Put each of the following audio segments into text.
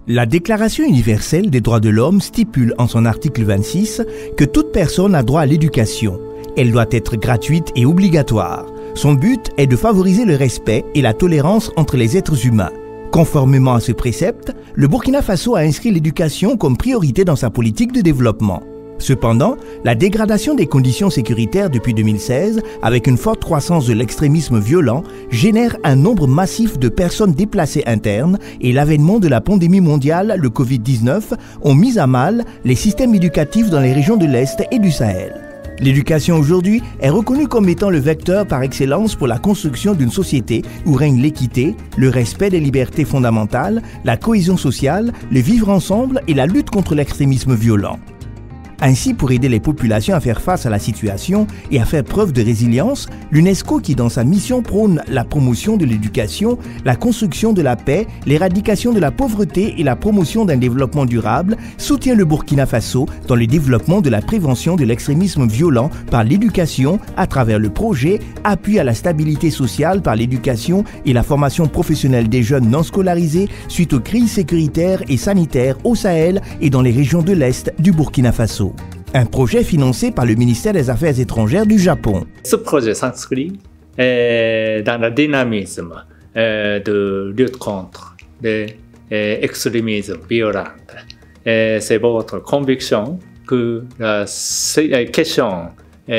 La Déclaration universelle des droits de l'homme stipule en son article 26 que toute personne a droit à l'éducation. Elle doit être gratuite et obligatoire. Son but est de favoriser le respect et la tolérance entre les êtres humains. Conformément à ce précepte, le Burkina Faso a inscrit l'éducation comme priorité dans sa politique de développement. Cependant, la dégradation des conditions sécuritaires depuis 2016, avec une forte croissance de l'extrémisme violent, génère un nombre massif de personnes déplacées internes et l'avènement de la pandémie mondiale, le Covid-19, ont mis à mal les systèmes éducatifs dans les régions de l'Est et du Sahel. L'éducation aujourd'hui est reconnue comme étant le vecteur par excellence pour la construction d'une société où règne l'équité, le respect des libertés fondamentales, la cohésion sociale, le vivre ensemble et la lutte contre l'extrémisme violent. Ainsi, pour aider les populations à faire face à la situation et à faire preuve de résilience, l'UNESCO, qui dans sa mission prône la promotion de l'éducation, la construction de la paix, l'éradication de la pauvreté et la promotion d'un développement durable, soutient le Burkina Faso dans le développement de la prévention de l'extrémisme violent par l'éducation à travers le projet Appui à la stabilité sociale par l'éducation et la formation professionnelle des jeunes non scolarisés suite aux crises sécuritaires et sanitaires au Sahel et dans les régions de l'Est du Burkina Faso. Un projet financé par le ministère des Affaires étrangères du Japon. Ce projet s'inscrit dans le dynamisme de lutte contre l'extrémisme violent. C'est votre conviction que la question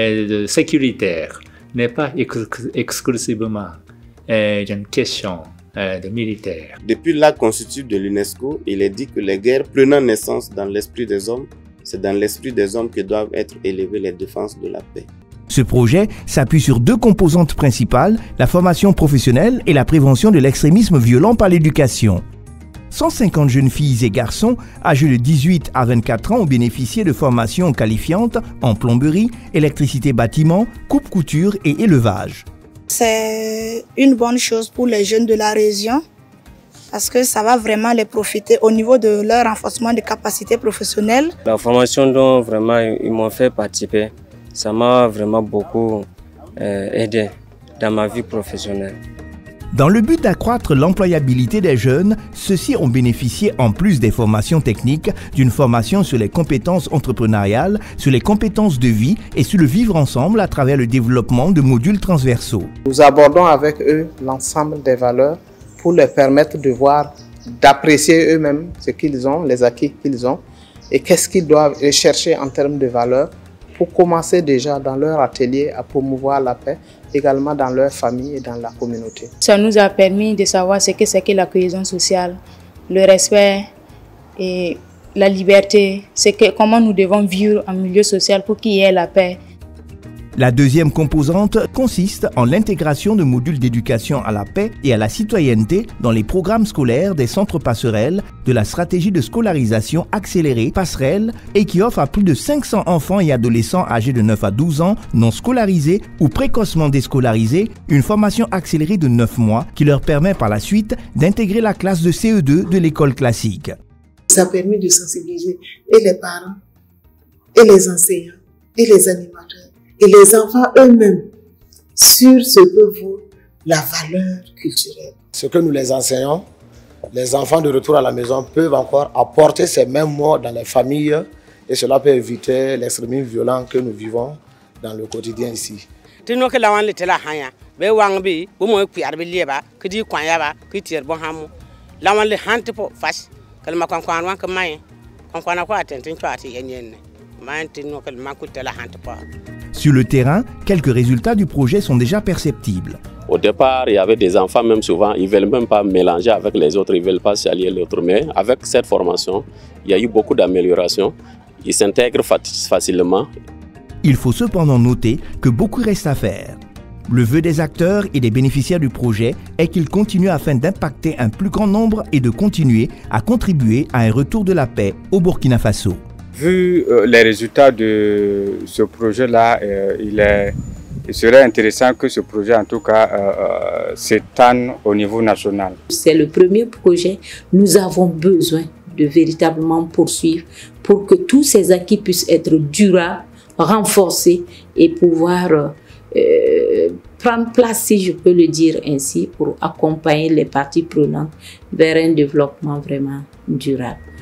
sécuritaire n'est pas exclusivement une question de militaire. Depuis l'acte constitutif de l'UNESCO, il est dit que les guerres prenant naissance dans l'esprit des hommes, c'est dans l'esprit des hommes que doivent être élevées les défenses de la paix. Ce projet s'appuie sur deux composantes principales, la formation professionnelle et la prévention de l'extrémisme violent par l'éducation. 150 jeunes filles et garçons âgés de 18 à 24 ans ont bénéficié de formations qualifiantes en plomberie, électricité bâtiment, coupe-couture et élevage. C'est une bonne chose pour les jeunes de la région parce que ça va vraiment les profiter au niveau de leur renforcement de capacités professionnelles. La formation dont vraiment ils m'ont fait participer, ça m'a vraiment beaucoup aidé dans ma vie professionnelle. Dans le but d'accroître l'employabilité des jeunes, ceux-ci ont bénéficié, en plus des formations techniques, d'une formation sur les compétences entrepreneuriales, sur les compétences de vie et sur le vivre ensemble à travers le développement de modules transversaux. Nous abordons avec eux l'ensemble des valeurs pour leur permettre de voir, d'apprécier eux-mêmes ce qu'ils ont, les acquis qu'ils ont et qu'est-ce qu'ils doivent rechercher en termes de valeurs pour commencer déjà dans leur atelier à promouvoir la paix, également dans leur famille et dans la communauté. Ça nous a permis de savoir ce que c'est que la cohésion sociale, le respect et la liberté, comment nous devons vivre en milieu social pour qu'il y ait la paix. La deuxième composante consiste en l'intégration de modules d'éducation à la paix et à la citoyenneté dans les programmes scolaires des centres passerelles de la stratégie de scolarisation accélérée Passerelle et qui offre à plus de 500 enfants et adolescents âgés de 9 à 12 ans non scolarisés ou précocement déscolarisés une formation accélérée de 9 mois qui leur permet par la suite d'intégrer la classe de CE2 de l'école classique. Ça a permis de sensibiliser et les parents, et les enseignants, et les animateurs, et les enfants eux-mêmes sur ce que vaut la valeur culturelle. Ce que nous les enseignons, les enfants de retour à la maison peuvent encore apporter ces mêmes mots dans les familles et cela peut éviter l'extrémisme violent que nous vivons dans le quotidien ici. Sur le terrain, quelques résultats du projet sont déjà perceptibles. Au départ, il y avait des enfants, même souvent, ils ne veulent même pas mélanger avec les autres, ils ne veulent pas s'allier l'autre. Mais avec cette formation, il y a eu beaucoup d'améliorations. Ils s'intègrent facilement. Il faut cependant noter que beaucoup reste à faire. Le vœu des acteurs et des bénéficiaires du projet est qu'ils continuent afin d'impacter un plus grand nombre et de continuer à contribuer à un retour de la paix au Burkina Faso. Vu les résultats de ce projet-là, il serait intéressant que ce projet, en tout cas, s'étende au niveau national. C'est le premier projet. Nous avons besoin de véritablement poursuivre pour que tous ces acquis puissent être durables, renforcés et pouvoir prendre place, si je peux le dire ainsi, pour accompagner les parties prenantes vers un développement vraiment durable.